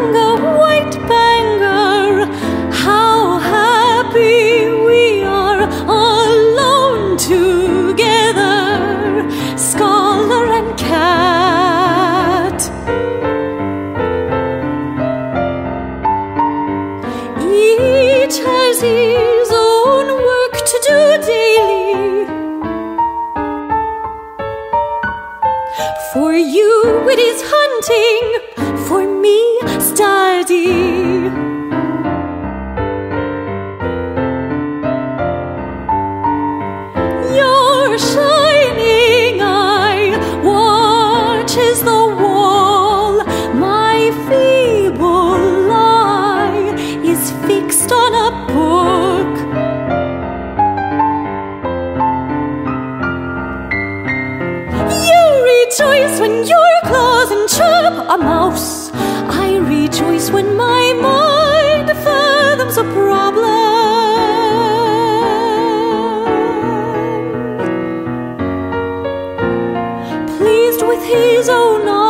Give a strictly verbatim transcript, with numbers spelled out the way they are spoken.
sang a white banger. How happy we are alone together, scholar and cat. Each has his own work to do daily. For you it is hunting, for me study. Your shining eye watches the wall. My feeble eye is fixed on a book. You rejoice when your claws entrap a mouse. I rejoice when my mind fathoms a problem. Pleased with his own